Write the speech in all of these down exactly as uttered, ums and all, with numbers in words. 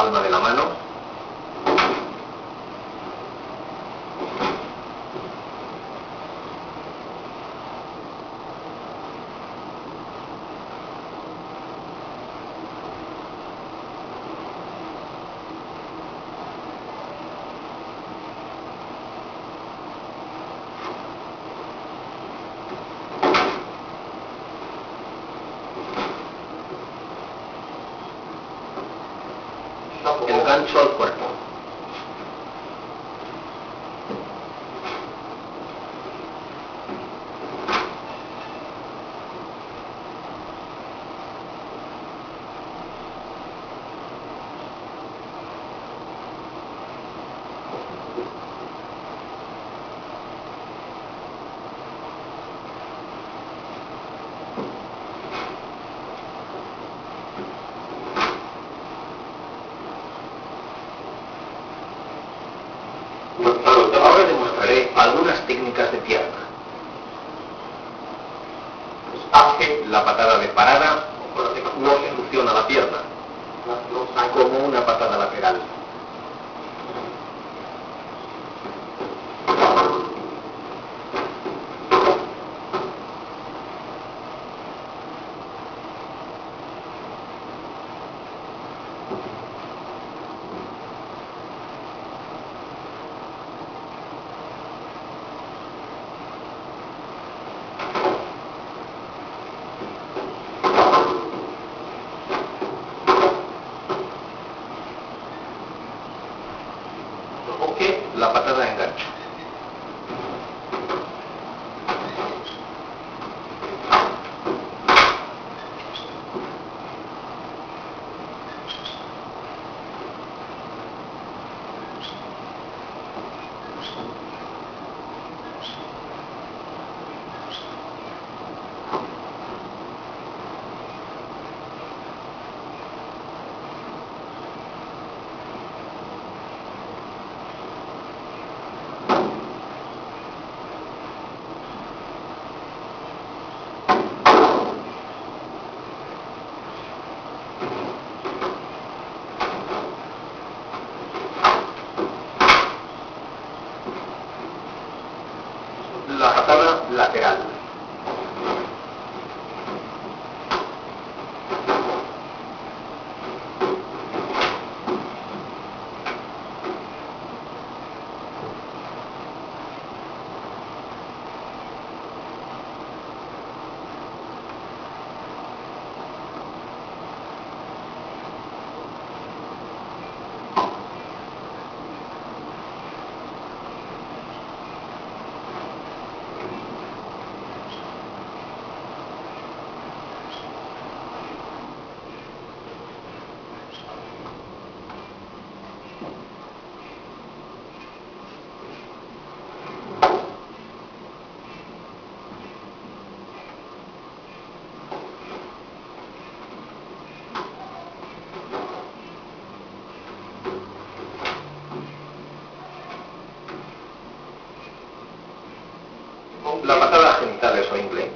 palma de la mano. El gancho al cuerpo. Ahora demostraré algunas técnicas de pierna. La patada de parada no soluciona la pierna, como una patada lateral. La patada de enganche. La patada lateral. La patada genital es Oingle.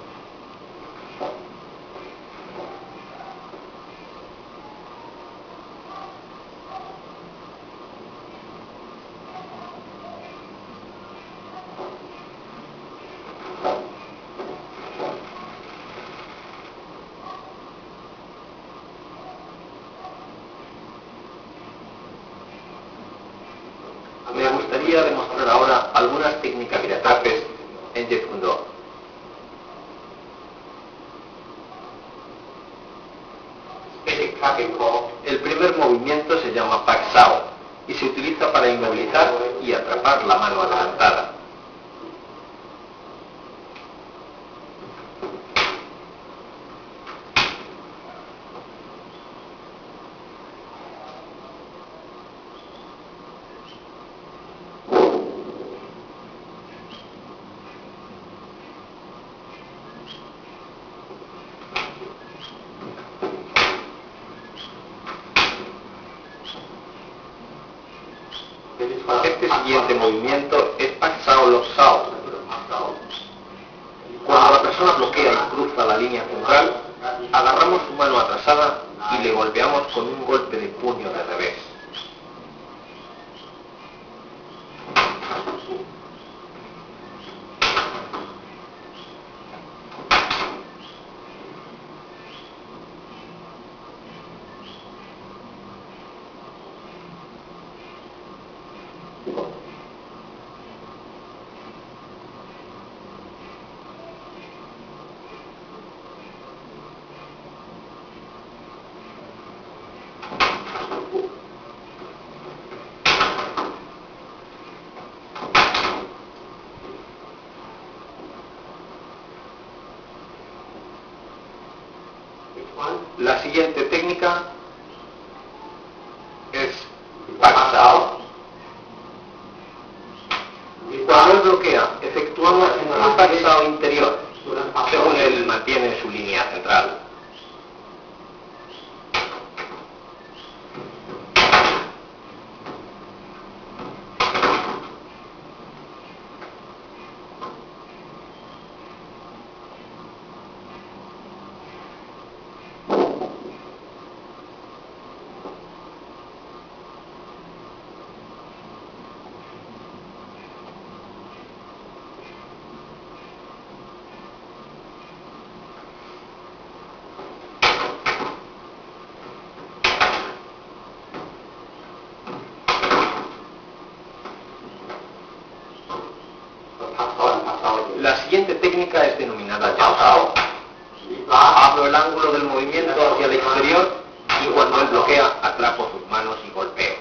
Me gustaría demostrar ahora algunas técnicas de ataques en Jeet Kune Do. El primer movimiento se llama Pak Sao y se utiliza para inmovilizar y atrapar la mano adelantada. Este siguiente movimiento es Pak Sao Lock Sao. Cuando la persona bloquea y cruza la línea central, agarramos su mano atrasada y le golpeamos con un golpe de puño de revés. La siguiente técnica es paxao. Cuando él bloquea, efectuamos un paxao interior, según él mantiene su línea central. La siguiente técnica es denominada Yao. Abro el ángulo del movimiento hacia el exterior y cuando él bloquea, atrapo sus manos y golpeo.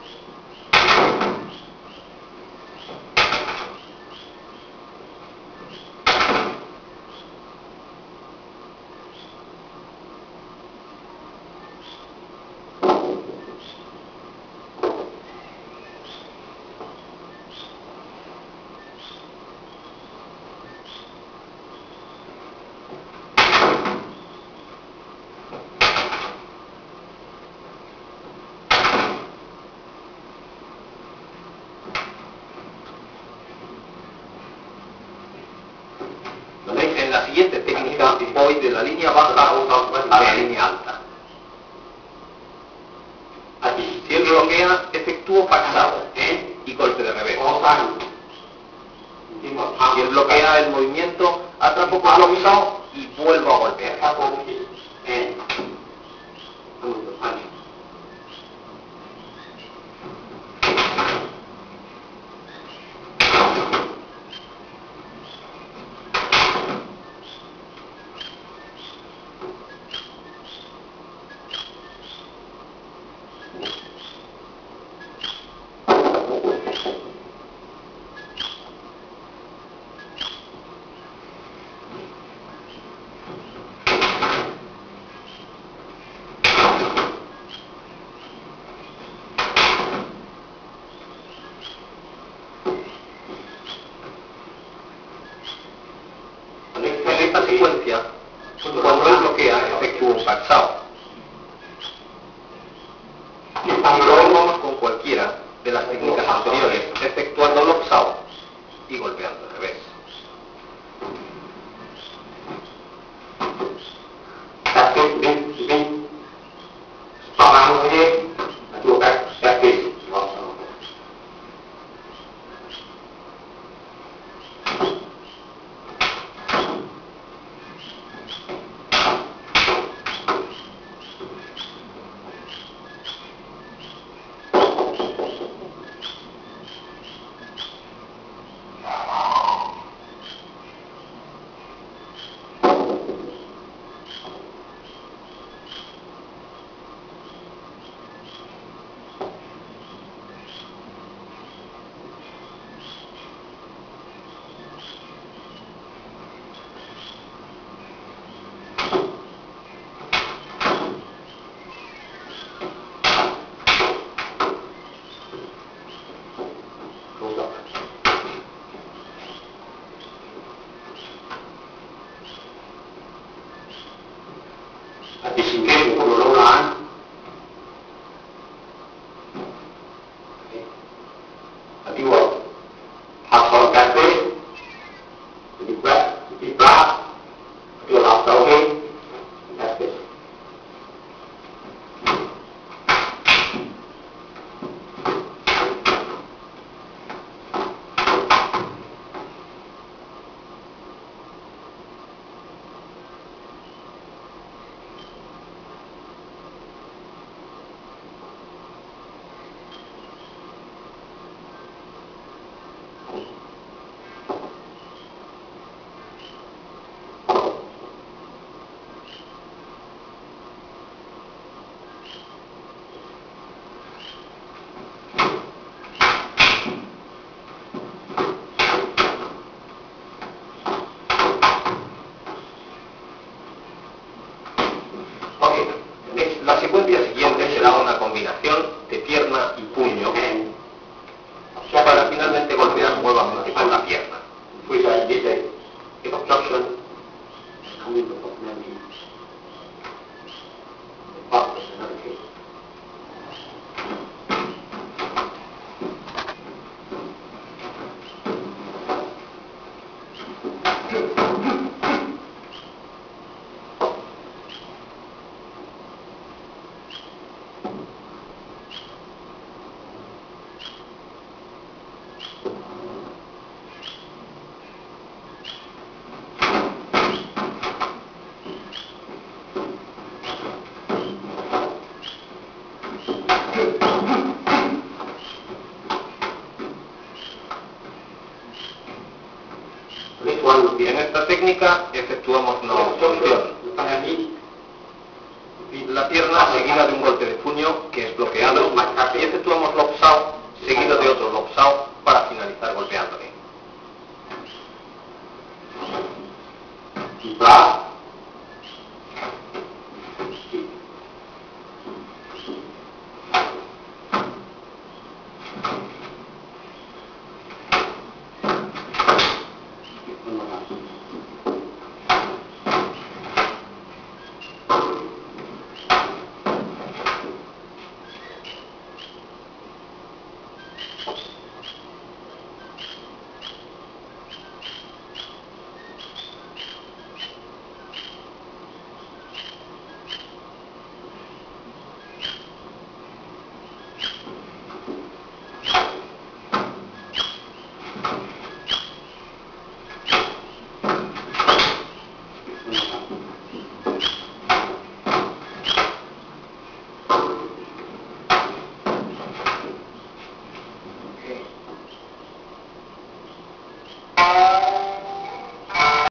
En la siguiente técnica voy de la línea baja a la línea alta. Si él bloquea, efectúo paxao y golpe de revés. Si él bloquea el movimiento, atrapo con paxao y vuelvo a golpear. En esta secuencia, cuando él bloquea, efectúo un paxao. Y luego vamos con cualquiera de las técnicas anteriores, efectuando lopsao y golpeando al revés. coming with many problems in other cases. En esta técnica efectuamos una obstrucción. La pierna seguida de un golpe de puño que es bloqueado y efectuamos lopsao seguido de otro lopsao para finalizar golpeándole.